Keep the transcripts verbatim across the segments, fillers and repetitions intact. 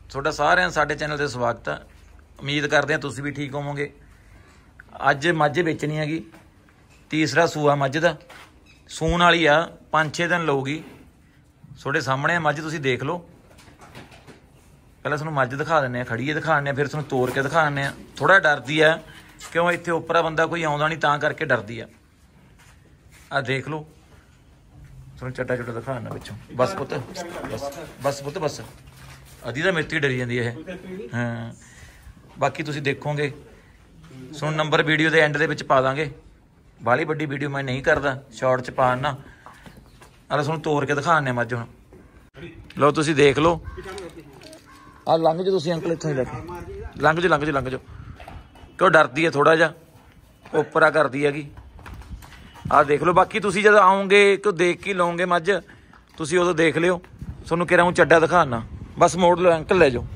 ਤੁਹਾਡਾ ਸਾਰਿਆਂ ਦਾ ਸਾਡੇ ਚੈਨਲ ਤੇ ਸਵਾਗਤ ਹੈ। ਉਮੀਦ ਕਰਦੇ ਹਾਂ ਤੁਸੀਂ ਵੀ ਠੀਕ ਹੋਵੋਗੇ। ਅੱਜ ਮੱਝ ਵੇਚਣੀ ਹੈਗੀ, ਤੀਸਰਾ ਸੂਆ ਮੱਝ ਦਾ, ਸੂਣ ਵਾਲੀ ਆ, ਪੰਜ ਛੇ ਦਿਨ ਲਊਗੀ। ਤੁਹਾਡੇ ਸਾਹਮਣੇ ਆ ਮੱਝ, ਤੁਸੀਂ ਦੇਖ ਲਓ। ਪਹਿਲਾਂ ਤੁਹਾਨੂੰ ਮੱਝ ਦਿਖਾ ਦਿੰਦੇ ਆ, ਖੜੀਏ ਦਿਖਾ ਦਿੰਦੇ ਆ, ਫਿਰ ਤੁਹਾਨੂੰ ਤੋੜ ਕੇ ਦਿਖਾ ਦਿੰਦੇ ਆ। ਥੋੜਾ ਡਰਦੀ ਆ ਕਿਉਂ, ਇੱਥੇ ਉੱਪਰਾ ਬੰਦਾ ਕੋਈ ਆਉਂਦਾ ਨਹੀਂ, ਤਾਂ ਕਰਕੇ ਡਰਦੀ ਆ। ਆ ਦੇਖ ਲਓ, ਤੁਹਾਨੂੰ ਚੱਟਾ ਚੁੱਟਾ ਦਿਖਾ ਦਿੰਦਾ ਪਿੱਛੋਂ। ਬਸ ਪੁੱਤ, ਬਸ ਬਸ ਪੁੱਤ ਬਸ। ਅੱਧੀ ਤਾਂ ਮੇਤੀ ਡਰੀ ਜਾਂਦੀ ਹੈ ਇਹ। ਹਾਂ, ਬਾਕੀ ਤੁਸੀਂ ਦੇਖੋਗੇ। ਤੁਹਾਨੂੰ ਨੰਬਰ ਵੀਡੀਓ ਦੇ ਐਂਡ ਦੇ ਵਿੱਚ ਪਾ ਦਾਂਗੇ। ਬਾਹਲੀ ਵੱਡੀ ਵੀਡੀਓ ਮੈਂ ਨਹੀਂ ਕਰਦਾ, ਸ਼ਾਰਟ 'ਚ ਪਾ ਦਿੰਦਾ। ਅਰੇ ਤੁਹਾਨੂੰ ਤੋੜ ਕੇ ਦਿਖਾ ਦਿੰਦੇ ਮੱਝ ਹੁਣ। ਲਓ ਤੁਸੀਂ ਦੇਖ ਲਓ। ਆ ਲੰਘ ਜਾਓ ਤੁਸੀਂ ਅੰਕਲ, ਇੱਥੋਂ ਹੀ ਲੈ ਕੇ ਲੰਘ ਜਾਓ, ਲੰਘ ਜਾਓ, ਲੰਘ ਜਾਓ। ਕਿਉਂ ਡਰਦੀ ਹੈ ਥੋੜਾ ਜਿਹਾ, ਉੱਪਰਾ ਕਰਦੀ ਹੈਗੀ। ਆਹ ਦੇਖ ਲਓ। ਬਾਕੀ ਤੁਸੀਂ ਜਦੋਂ ਆਓਗੇ ਕਿ ਦੇਖ ਕੇ ਲਓਗੇ ਮੱਝ, ਤੁਸੀਂ ਉਦੋਂ ਦੇਖ ਲਿਓ। ਤੁਹਾਨੂੰ ਕਿਹੜਾ ਹੂੰ ਚੱਡਾ ਦਿਖਾਣਾ। ਬਸ ਮੋੜ ਲਓ ਅੰਕਲ, ਲੈ ਜਾਓ।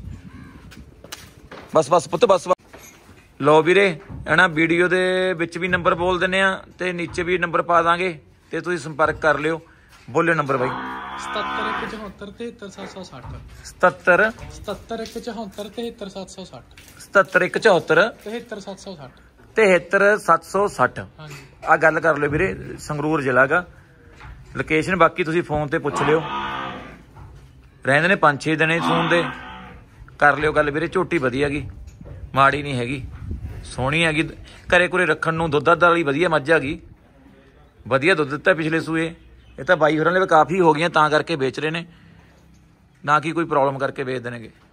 ਬਸ ਬਸ ਪੁੱਤ ਬਸ। ਲਓ ਵੀਰੇ, ਹੈ ਨਾ, ਵੀਡੀਓ ਦੇ ਵਿੱਚ ਵੀ ਨੰਬਰ ਬੋਲ ਦਿੰਦੇ ਆ ਤੇ ਨੀਚੇ ਵੀ ਨੰਬਰ ਪਾ ਦਾਂਗੇ, ਤੇ ਤੁਸੀਂ ਸੰਪਰਕ ਕਰ ਲਿਓ। ਬੋਲਿਓ ਨੰਬਰ ਬਾਈ। ਸਤੱਤਰ ਇੱਕ ਚੌਹੱਤਰ ਤਿਹੱਤਰ ਸੱਤ ਸੌ ਸੱਠ। ਸਤੱਤਰ ਸਤੱਤਰ ਇੱਕ ਚੌਹੱਤਰ ਤਿਹੱਤਰ ਸੱਤ ਸੌ ਸੱਠ। ਸਤੱਤਰ ਇੱਕ ਚੌਹੱਤਰ ਤਿਹੱਤਰ ਸੱਤ ਸੌ ਸੱਠ। ਤਿਹੱਤਰ ਸੱਤ ਸੌ ਸੱਠ। ਹਾਂਜੀ, ਆ ਗੱਲ ਕਰ ਲਿਓ ਵੀਰੇ। ਸੰਗਰੂਰ ਜ਼ਿਲ੍ਹਾ ਗਾ ਲੋਕੇਸ਼ਨ। ਬਾਕੀ ਤੁਸੀਂ ਫੋਨ ਤੇ ਪੁੱਛ ਲਿਓ। ਰਹਿੰਦੇ ਨੇ ਪੰਜ ਛੇ ਦਿਨ ਸੂਣ ਦੇ। ਕਰ ਲਿਓ ਗੱਲ ਵੀਰੇ। ਝੋਟੀ ਵਧੀਆ ਗੀ, ਮਾੜੀ ਨਹੀਂ ਹੈਗੀ, ਸੋਹਣੀ ਹੈਗੀ। ਘਰੇ ਘੁਰੇ ਰੱਖਣ ਨੂੰ ਦੁੱਧ ਦੱਧ ਵਾਲੀ ਵਧੀਆ ਮੱਝ ਹੈਗੀ। ਵਧੀਆ ਦੁੱਧ ਦਿੱਤਾ ਪਿਛਲੇ ਸੂਏ। ਇਹ ਤਾਂ ਬਾਈ ਹੋਰਾਂ ਨੇ ਵੀ ਕਾਫੀ ਹੋ ਗਈਆਂ, ਤਾਂ ਕਰਕੇ ਵੇਚ ਰਹੇ ਨੇ, ਨਾ ਕਿ ਕੋਈ ਪ੍ਰੋਬਲਮ ਕਰਕੇ ਵੇਚ ਦੇਣਗੇ।